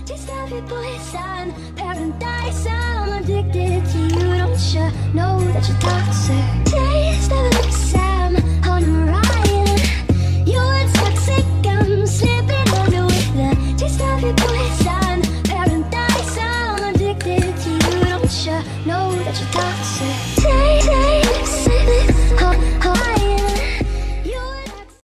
Taste of your poison, paradise. I'm addicted to you. Don't you know that you're toxic? Taste of lips, I'm on a ride. You're toxic, I'm slipping under with the taste of your poison, paradise. I'm addicted to you. Don't you know that you're toxic?